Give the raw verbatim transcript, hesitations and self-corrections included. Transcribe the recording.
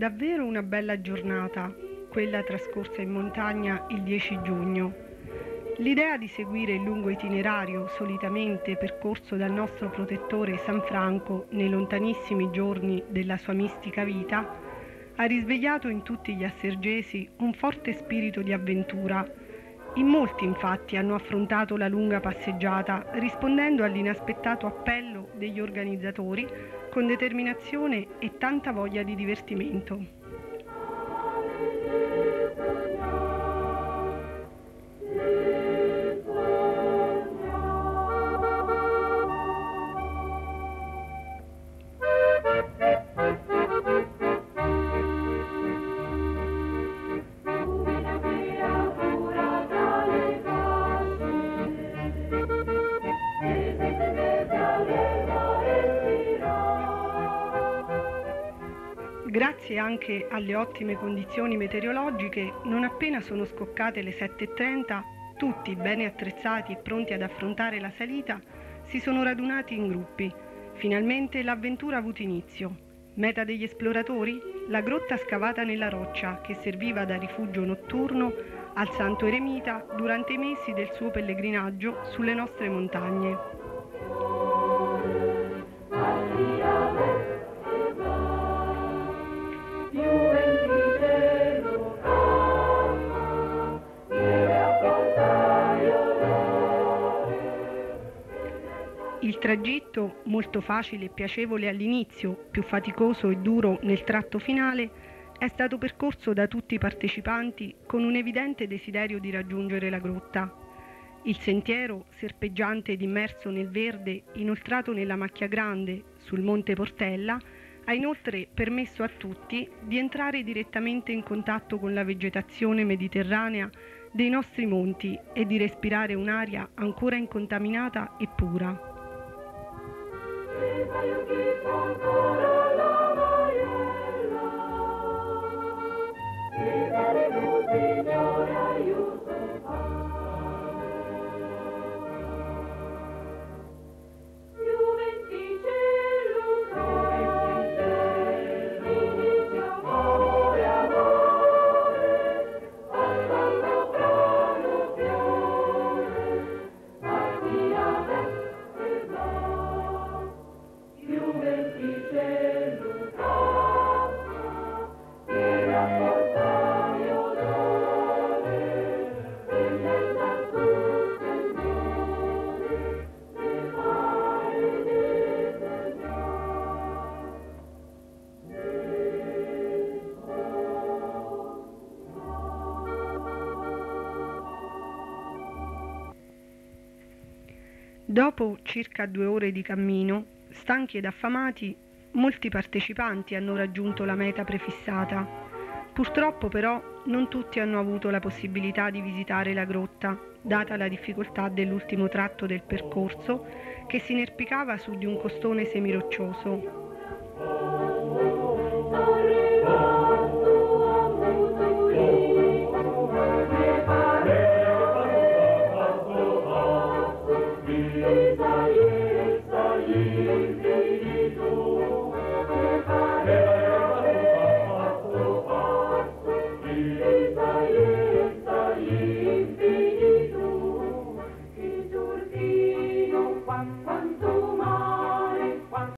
Davvero una bella giornata, quella trascorsa in montagna il dieci giugno. L'idea di seguire il lungo itinerario solitamente percorso dal nostro protettore San Franco nei lontanissimi giorni della sua mistica vita ha risvegliato in tutti gli assergesi un forte spirito di avventura. In molti infatti hanno affrontato la lunga passeggiata rispondendo all'inaspettato appello degli organizzatori con determinazione e tanta voglia di divertimento. Grazie anche alle ottime condizioni meteorologiche, non appena sono scoccate le sette e trenta, tutti bene attrezzati e pronti ad affrontare la salita, si sono radunati in gruppi. Finalmente l'avventura ha avuto inizio. Meta degli esploratori? La grotta scavata nella roccia che serviva da rifugio notturno al santo eremita durante i mesi del suo pellegrinaggio sulle nostre montagne. Il tragitto, molto facile e piacevole all'inizio, più faticoso e duro nel tratto finale, è stato percorso da tutti i partecipanti con un evidente desiderio di raggiungere la grotta. Il sentiero, serpeggiante ed immerso nel verde, inoltrato nella macchia grande sul Monte Portella, ha inoltre permesso a tutti di entrare direttamente in contatto con la vegetazione mediterranea dei nostri monti e di respirare un'aria ancora incontaminata e pura. Dopo circa due ore di cammino, stanchi ed affamati, molti partecipanti hanno raggiunto la meta prefissata. Purtroppo però non tutti hanno avuto la possibilità di visitare la grotta, data la difficoltà dell'ultimo tratto del percorso che si inerpicava su di un costone semiroccioso. Israel.